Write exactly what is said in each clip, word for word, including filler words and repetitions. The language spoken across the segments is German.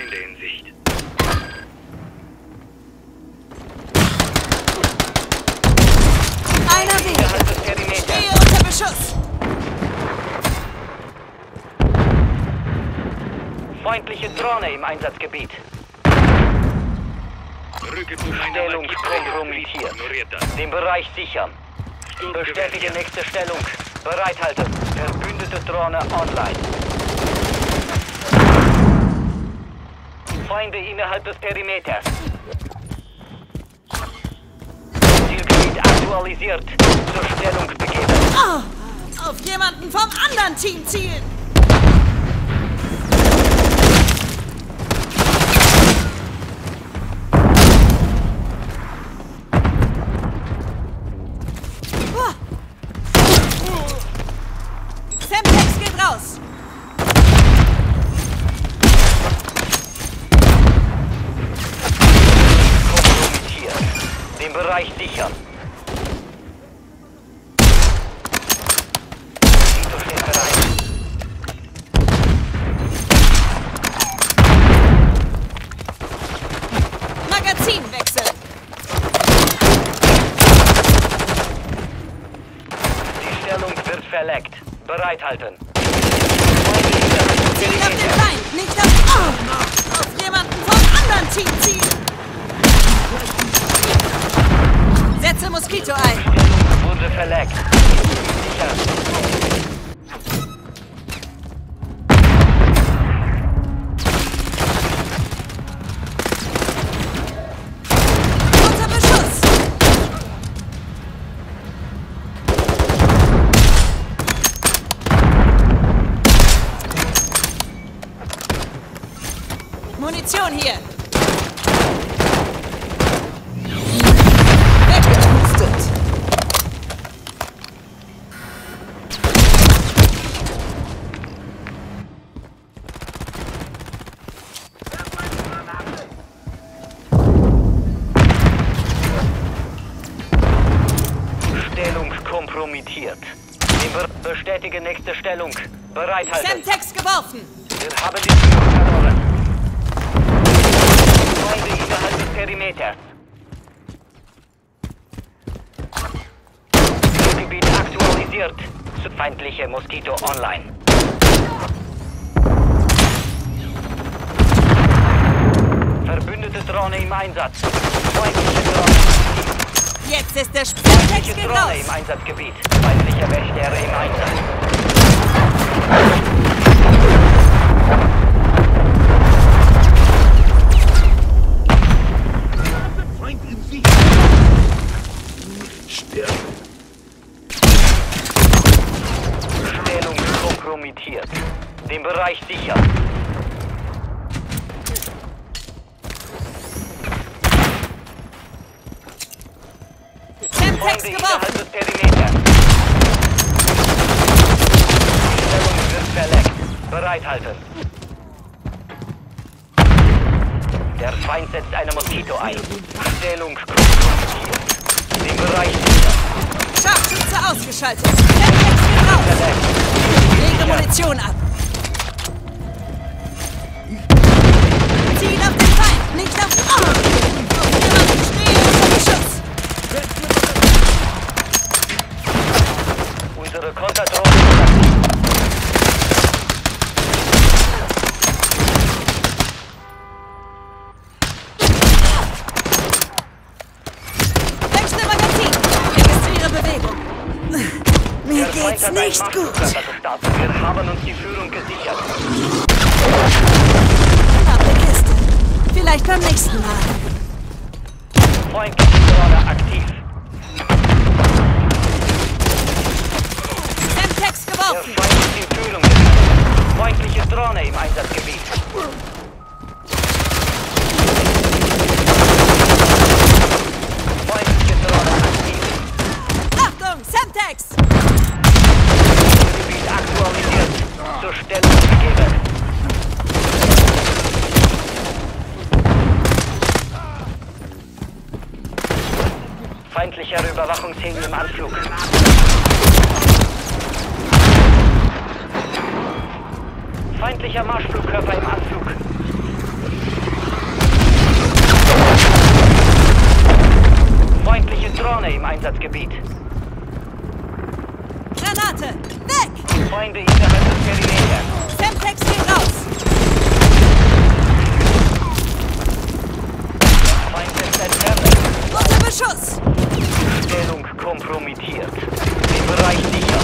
Feinde in Sicht. Einer weniger. Stehe unter Beschuss. Feindliche Drohne im Einsatzgebiet. Stellung kompromittiert. Den Bereich sichern. Bestätige nächste Stellung. Bereithalten. Verbündete Drohne online. Feinde innerhalb des Perimeters. Zielgebiet aktualisiert. Zur Stellung begeben. Oh, auf jemanden vom anderen Team zielen. Semtex geht raus. Kompromittiert. Den Bereich sichern. Tito steht bereit. Magazinwechsel. Die Stellung wird verlegt. Bereithalten. Ziel auf den Feind, nicht auf... Oh, auf jemanden vom anderen Team zielen. Setze Moskito ein. Stellung wurde verlegt. Sicher. Unter Beschuss. Munition hier. Weggepustet. Stellung kompromittiert. Be bestätige nächste Stellung. Bereithalten. Semtex geworfen. Wir haben die Führung verloren. Feinde innerhalb des Perimeters. Zielgebiet aktualisiert. Feindliche Moskito online. Verbündete Drohne im Einsatz. Feindliche Drohne. Jetzt ist der Semtex Feindliche geht Drohne raus. im Einsatzgebiet. Feindlicher Wächter im Einsatz. Feind in Sicht. Sterben. Stellung kompromittiert. Den Bereich sichern. Semtex Feinde geworfen. innerhalb des Perimeters. Die Stellung wird verlegt. Bereithalten. Der Feind setzt eine Moskito ein. Stellung kompromittiert. Den Bereich sichern. Scharfschütze ausgeschaltet. Semtex geht raus. Verlegt. Lege Munition ab. Ziel auf den Feind, nicht auf... Oh! Auf jemanden stehe unter Beschuss. Unsere Konterdrohne ist aktiv. Wechsle Magazin. Registriere Bewegung. Mir Der Feind geht's hat einen nicht gut. Marschflugkörper gestartet. Wir haben uns die Führung gesichert. Knappe Kiste. Vielleicht beim nächsten Mal. Feindliche Drohne aktiv. Semtex Der geworfen. Feind ist in Führung gesichert. Feindliche Drohne im Einsatzgebiet. Feindliche Drohne aktiv. Achtung, Semtex. Gebiet aktualisiert. Zur Stellung gegeben. Feindlicher Überwachungshimmel im Anflug. Feindlicher Marschflugkörper im Anflug. Drohne im Einsatzgebiet. Granate! Weg! Feinde innerhalb des Perimeters. Semtex geht raus! Feind ist entfernt. Unter Beschuss! Stellung kompromittiert. Den Bereich sicher.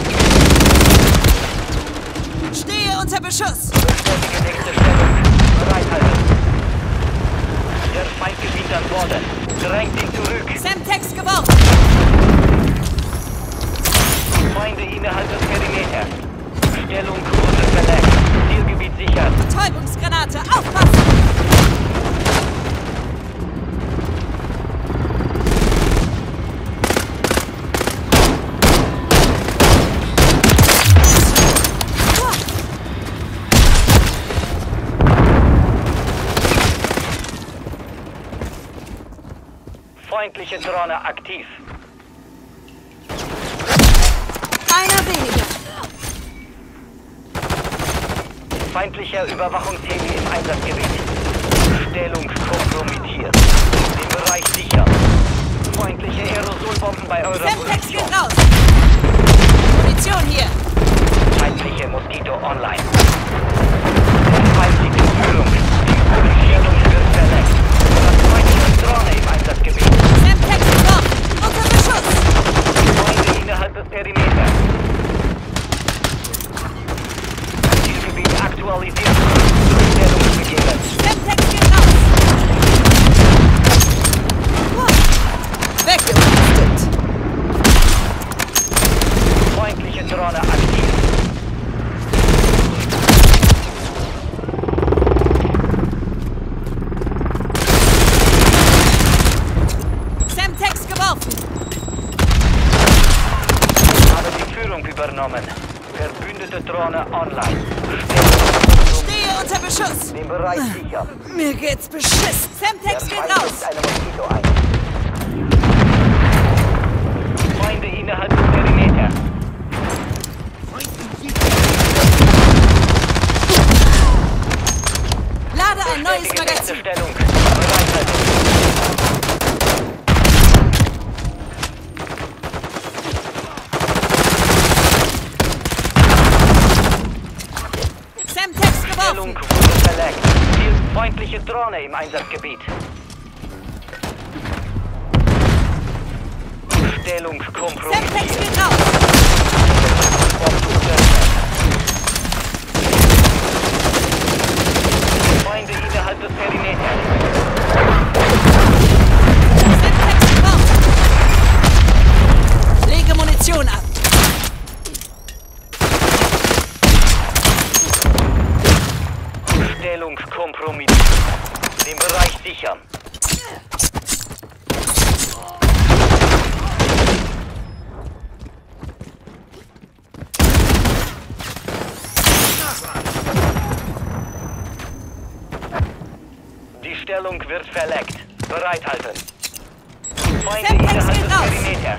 Stehe unter Beschuss! Bestätige nächste Stellung. Bereithalten. Der Feind gewinnt an Boden. Drängt ihn zurück. Semtex geworfen! Feinde innerhalb des Perimeters. Stellung wurde verletzt. Zielgebiet sicher. Betäubungsgranate! Aufpassen! Feindliche Drohne aktiv. Einer weniger! Feindlicher Überwachungsheli im Einsatzgebiet. Stellung kompromittiert. Den Bereich sicher. Feindliche Aerosolbomben bei eurer Semtex Position. geht raus! Munition hier! Feindliche Moskito online. Der Feind liegt in Führung. Die Stellung wird verletzt. Das feindliche Drohne im Einsatzgebiet. Semtex geworfen! Unter Beschuss! Feinde innerhalb des Perimeters. Zielgebiet aktualisiert. Stellung begeben. Semtex geht raus! Weggerüstet! Feindliche Drohne aktiv. Semtex geworfen! Habe die Führung übernommen. Verbündete Drohne online. Stehe unter Beschuss! Den Bereich sicher. Mir geht's beschissen! Semtex Der geht Feind raus! setzt eine Moskito ein. Feinde innerhalb des Perimeters. Feind in Sicht! Lade ein neues Bestätige nächste Magazin! Stellung. Bereithalten. Semtex Stellung geworfen! wurde verlegt. Ziel feindliche Drohne im Einsatzgebiet. Stellung Semtex kompromittiert. geht raus! Feinde innerhalb des Perimeters. Semtex geworfen! Lege Munition ab! Stellung kompromittiert. Den Bereich sichern. Die Stellung wird verlegt. Bereithalten. Feinde Semtex innerhalb geht des raus. Perimeters.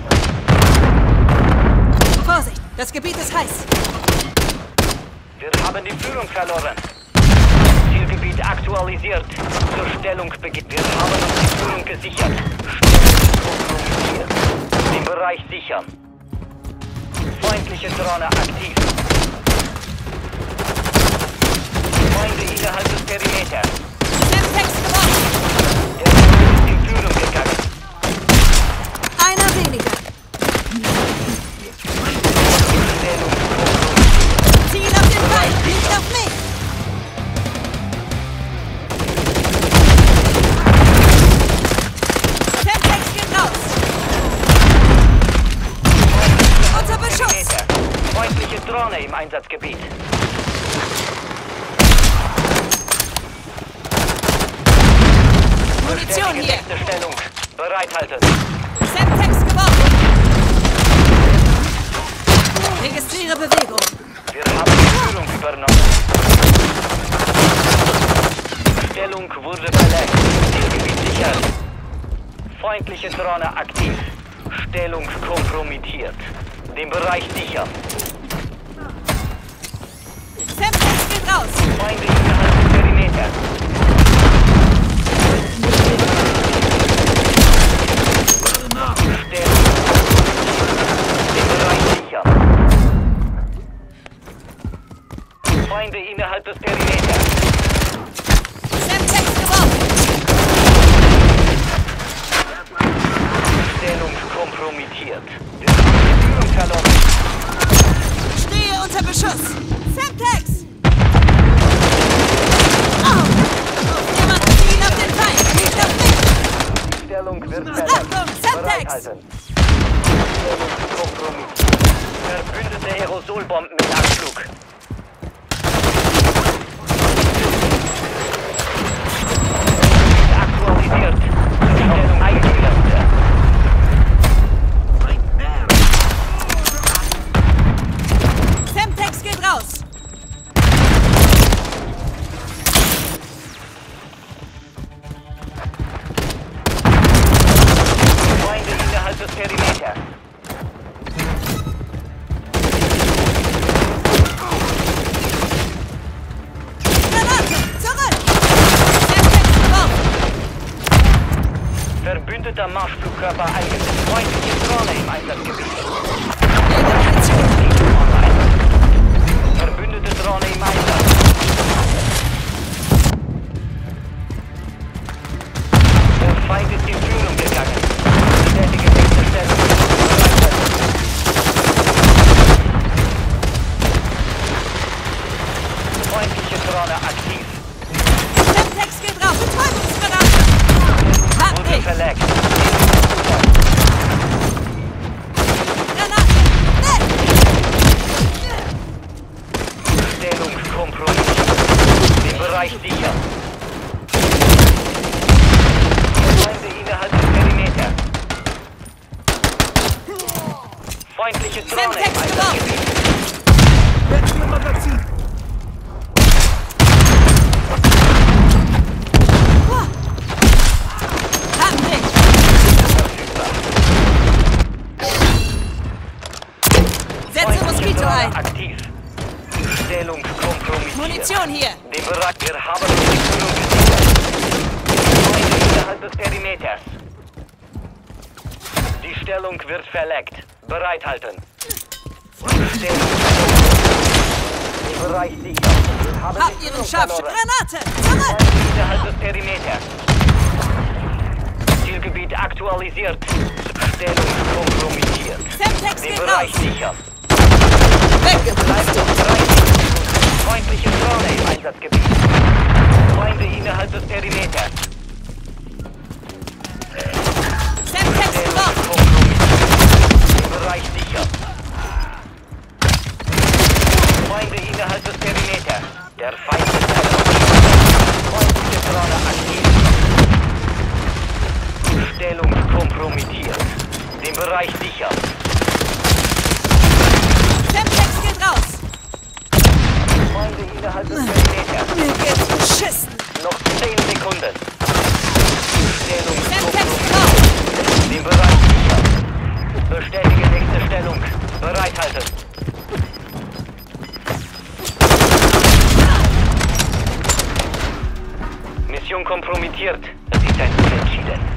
Vorsicht! Das Gebiet ist heiß! Wir haben die Führung verloren. Zielgebiet aktualisiert. Zur Stellung beginnt. Wir haben uns die Führung gesichert. Stellung kompromittiert. Den Bereich sichern. Feindliche Drohne aktiv. Feinde innerhalb des Perimeters. Semtex geworfen! Der Feind ist in Führung gegangen. Einer weniger! Stellung kompromittiert. Ziel auf den Feind, nicht auf mich! Semtex geht raus! Unter Beschuss! Perimeter. Feindliche Drohne im Einsatzgebiet. Munition Bestätige hier! nächste Stellung. Bereithalten. Semtex geworfen! Registriere Bewegung! Wir haben die Führung übernommen. Stellung wurde verlegt. Zielgebiet sicher. Feindliche Drohne aktiv. Stellung kompromittiert. Den Bereich sichern. Semtex geht raus! Feinde innerhalb des Perimeters. Warte nach! Stellung Bereithalten. Kompromiss. Verbündete Aerosolbomben mit Abflug. Aktualisiert. Zur Stellung eingeschlossen. Semtex geht raus. Feinde innerhalb des Perimeters. Granate, zurück. Semtex geworfen. Verbündeter Marschflugkörper eingesetzt. Freundliche Drohne im Einsatzgebiet. Verbündete Drohne im Einsatz. Der Feind ist in Führung gegangen. Bestätige nächste Stellung. Freundliche Drohne aktiv. Semtex geht raus. Betäubungsgranate. Hab Route dich. verlegt. Granate. Weg. Stellung kompromittiert. Den Bereich sicher. Feinde innerhalb des Perimeters. Feindliche Drohne im Semtex Einsatzgebiet. Wechsle Magazin! Hab dich. Setze Feindliche Moskito Drohne ein. aktiv. Stellung kompromittiert. Munition hier. Den Bereich, wir haben uns die Führung gesichert. Feinde innerhalb des Perimeters. Die Stellung wird verlegt. Bereithalten. Stellung. Den Bereich sicher. Wir haben Hab die ihren Führung Scharfschütze. verloren. Granate. Zurück. Feinde innerhalb des Perimeters. Zielgebiet aktualisiert. Stellung kompromittiert. Semtex Den geht Bereich raus. sicher. Weggepustet. Feindliche Drohne im Einsatzgebiet. Feinde innerhalb des Perimeters. Semtex geworfen. Den Bereich sicher. Feinde innerhalb des Perimeters. Der Feind ist erlaubt. Feindliche Drohne aktiv. Stellung kompromittiert. Den Bereich sicher. Semtex geht raus. Feinde innerhalb des Perimeters. Mir geht's beschissen. Noch zehn Sekunden. Stellung Semtex kompromittiert. raus. Den Bereich sicher. Bestätige nächste Stellung. Bereithalten. Mission kompromittiert. Es ist ein Unentschieden.